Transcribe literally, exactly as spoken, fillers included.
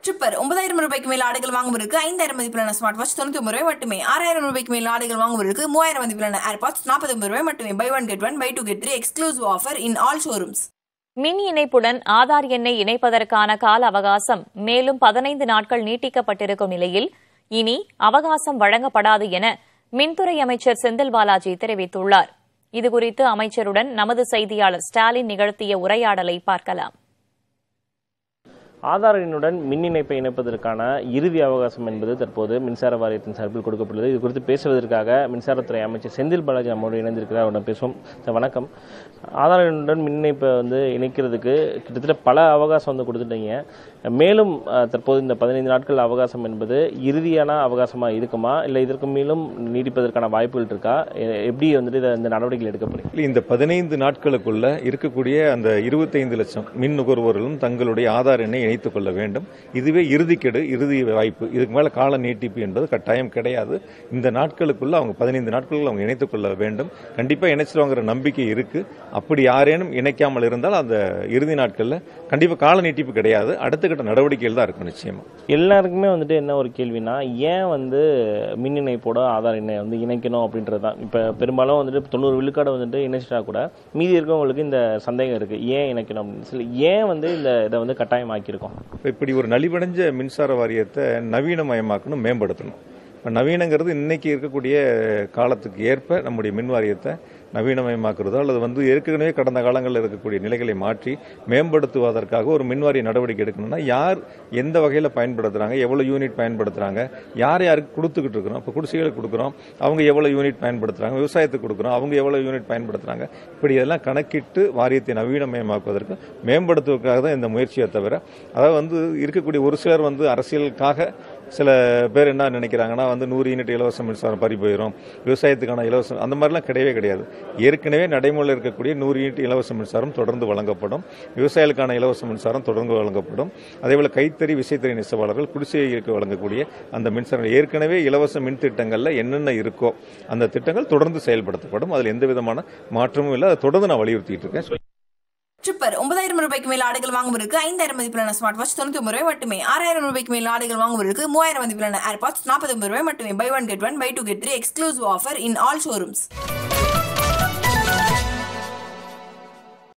Tripper ஒன்பதாயிரம் ரூபாய்க்கு மேல் ஆடைகள் வாங்குவதற்கு ஐந்தாயிரம் மதிப்பிலான ஸ்மார்ட் வாட்ச் தொண்ணூத்தி ஒன்பது ரூபாய் மட்டுமே. ஆறாயிரம் ரூபாய்க்கு மேல் ஆடைகள் வாங்குவதற்கு மூவாயிரம் மதிப்பிலான ஏர்பாட்ஸ் நாற்பத்தி ஒன்பது ரூபாய் மட்டுமே. Buy one get one buy two get three exclusive offer in all showrooms. மின் இணைப்புடன் ஆதார் எண்ணை இணைப்பதற்கான கால அவகாசம் மேலும் பதினைந்து நாட்கள் நீட்டிக்கப்பட்டிருக்கும் நிலையில் இனி அவகாசம் வழங்கப்படாது என மின்துறை அமைச்சர் செந்தில் பாலாஜி தெரிவித்துள்ளார். இதுகுறித்து அமைச்சருடன் நமது செய்தியாளர் ஸ்டாலின் நிகழ்த்திய உரையாடலை பார்க்கலாம். ஆதார் எண்ணுடன் மின் இணைப்பை இணைப்பதற்கான இறுதி அவகாசம் என்பது தற்போது மின்சார வாரியத்தின் சார்பில் கொடுக்கப்பட்டுள்ளது. இது குறித்து பேசுவதற்காக மின்சாரத்துறை அமைச்சர் செந்தில் பாலாஜி நம்மோடு இணைந்திருக்கிறார். அவரிடம் பேசுவோம். சார் வணக்கம். ஆதார் எண்ணுடன் மின் இணைப்பை வந்து இணைக்கிறதுக்கு கிட்டத்தட்ட பல அவகாசம் வந்து கொடுத்துட்டீங்க. மேலும் தற்போது இந்த பதினைந்து நாட்கள் அவகாசம் என்பது இறுதியான அவகாசமாக இருக்குமா, இல்லை இதற்கு மேலும் நீடிப்பதற்கான வாய்ப்புகள் இருக்கா? எப்படி வந்துட்டு இந்த நடவடிக்கைகள் எடுக்கப்படும்? இந்த பதினைந்து நாட்களுக்குள்ள இருக்கக்கூடிய அந்த இருபத்தைந்து லட்சம் மின் நுகர்வோர்களும் தங்களுடைய ஆதார் எண்ணை இணைத்துக் கொள்ள வேண்டும். இதுவே இறுதிக்கெடு, இறுதி வாய்ப்பு. இதுக்கு மேல கால நீட்டிப்பு என்பது கட்டாயம் கிடையாது. இந்த நாட்களுக்குள்ள அவங்க பதினைந்து நாட்களுக்குள்ள அவங்க இணைத்துக் கொள்ள வேண்டும். கண்டிப்பா இணைச்சிருவாங்கிற நம்பிக்கை இருக்கு. அப்படி யாரேனும் இணைக்காமல் இருந்தால் அந்த இறுதி நாட்கள்ல கண்டிப்பா கால நீட்டிப்பு கிடையாது. அடுத்த கட்ட நடவடிக்கைகள் தான் இருக்கும். நிச்சயமா எல்லாருக்குமே வந்துட்டு என்ன ஒரு கேள்வினா, ஏன் வந்து மின் இணைப்போட ஆதார் எண்ணை வந்து இணைக்கணும் அப்படின்றதுதான். இப்ப பெரும்பாலும் வந்துட்டு தொண்ணூறு விழுக்காடு வந்துட்டு இணைச்சிட்டா கூட மீதி இருக்கவங்களுக்கு இந்த சந்தேகம் இருக்கு, ஏன் இணைக்கணும் அப்படின்னு சொல்லி. ஏன் வந்து இந்த இதை வந்து கட்டாயமாக்கி இருக்கோம்? இப்படி ஒரு நலிவடைஞ்ச மின்சார வாரியத்தை நவீனமயமாக்கணும், மேம்படுத்தணும். இப்போ நவீனங்கிறது இன்னைக்கு இருக்கக்கூடிய காலத்துக்கு ஏற்ப நம்முடைய மின் வாரியத்தை நவீனமயமாக்குறதோ அல்லது வந்து ஏற்கனவே கடந்த காலங்களில் இருக்கக்கூடிய நிலைகளை மாற்றி மேம்படுத்துவதற்காக ஒரு மின்வாரிய நடவடிக்கை எடுக்கணும்னா யார் எந்த வகையில் பயன்படுத்துறாங்க, எவ்வளவு யூனிட் பயன்படுத்துறாங்க, யார் யாருக்கு கொடுத்துக்கிட்டு இருக்கிறோம். இப்போ குடிசைகளுக்கு கொடுக்குறோம், அவங்க எவ்வளவு யூனிட் பயன்படுத்துறாங்க, விவசாயத்துக்கு கொடுக்குறோம், அவங்க எவ்வளவு யூனிட் பயன்படுத்துறாங்க. இப்படி இதெல்லாம் கணக்கிட்டு வாரியத்தை நவீனமயமாக்குவதற்கு மேம்படுத்துவதற்காக தான் இந்த முயற்சியை தவிர, அதாவது வந்து இருக்கக்கூடிய ஒரு சிலர் வந்து அரசியலுக்காக சில பேர் என்ன நினைக்கிறாங்கன்னா வந்து நூறு யூனிட் இலவச மின்சாரம் பறி போயிடும், விவசாயத்துக்கான இலவசம், அந்த மாதிரிலாம் கிடையவே கிடையாது. ஏற்கனவே நடைமுறையில் இருக்கக்கூடிய நூறு யூனிட் இலவச மின்சாரம் தொடர்ந்து வழங்கப்படும். விவசாயிகளுக்கான இலவச மின்சாரம் தொடர்ந்து வழங்கப்படும். அதேபோல கைத்தறி விசைத்தறி நெசவாளர்கள் குடிசைகளுக்கு வழங்கக்கூடிய அந்த மின்சாரம் ஏற்கனவே இலவச மின் திட்டங்கள்ல என்னென்ன இருக்கோ அந்த திட்டங்கள் தொடர்ந்து செயல்படுத்தப்படும். அதில் எந்த விதமான மாற்றமும் இல்லை. அதை தொடர்ந்து நான் வலியுறுத்திட்டு இருக்கேன். ட்ரிப்பர் ஒன்பதாயிரம் ரூபாய்க்கு மேல் ஆடைகள் வாங்குவதற்கு ஐந்தாயிரம் மதிப்பிலான ஸ்மார்ட் வாட்ச் தொண்ணூத்தி ஒன்பது ரூபாய் மட்டுமே. ஆறாயிரம் ரூபாய்க்கு மேல் ஆடைகள் வாங்குவதற்கு மூவாயிரம் மதிப்பிலான ஏர்பாட்ஸ் நாற்பத்தி ஒன்பது ரூபாய் மட்டுமே. Buy one get one buy two get three exclusive offer in all showrooms.